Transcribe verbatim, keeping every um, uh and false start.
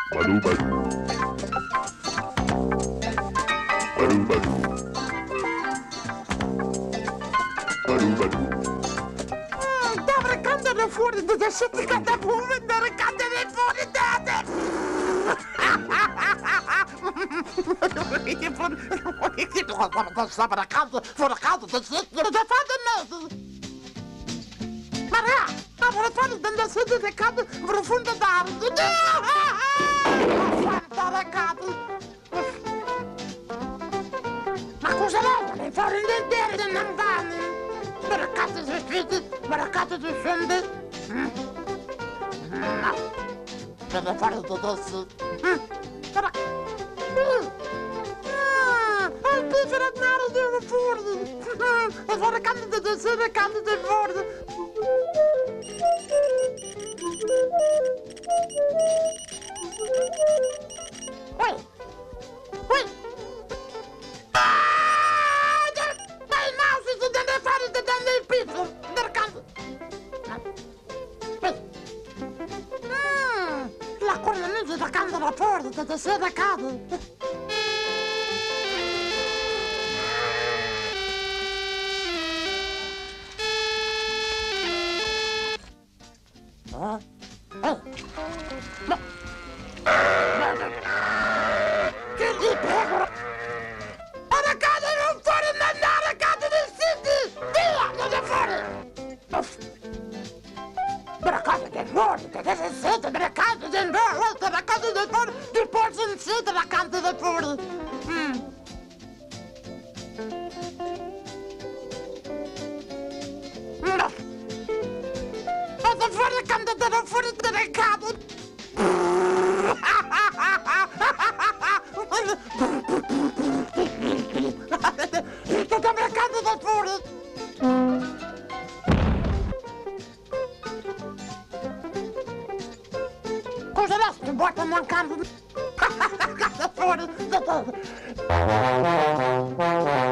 Badu badu. Badu badu. Badu badu. Daar kan er naar voren, daar zit ik aan de boven, daar kan er naar voren, daar. Ik zit nog aan de kant, voor de kant, dat zit er de vader. Maar ja, maar het van dan dat zit de kant, we vonden daar. Van de kant. Maar hoe zal het? Voor de derde nam dan. Maar de kat is verstreten, maar de kat is zonde. Nou, dat is vader tot ons. Maar ik ben van het naar de voordeel. En voor de kanten de dus, de kanten de voordeel. Hoi. Hoi. Mijn mouse is er dan de vader de dan de pizza. De kanten. La corneliza da canto da porta, da sera cade. Ah? Oh. Ma... Che ti prego? Alla casa non fuori, andare a casa del siti! Via, non è fuori! Per la casa del nord, che deve essere per la casa del nord, per la casa del nord, di porto in sede la casa del nord. Mm. No. Vado fuori la casa del fuori delle case. Tutta la casa del nord. Cosa lasci? Vuoi mancando? Cazzo fuori!